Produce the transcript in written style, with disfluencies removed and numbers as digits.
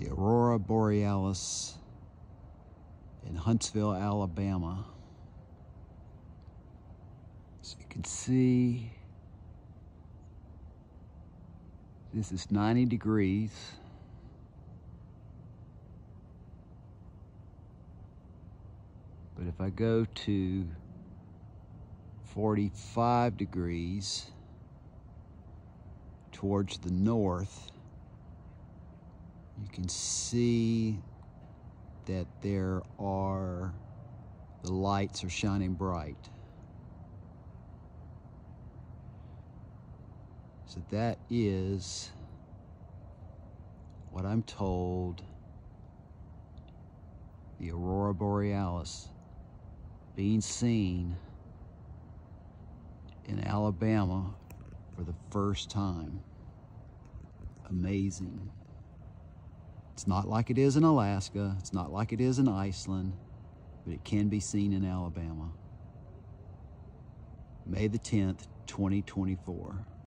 the Aurora Borealis in Huntsville, Alabama. So you can see this is 90 degrees. But if I go to 45 degrees towards the north, you can see that the lights are shining bright. So that is what I'm told the Aurora Borealis being seen in Alabama for the first time. Amazing. It's not like it is in Alaska, it's not like it is in Iceland, but it can be seen in Alabama. May the 10th, 2024.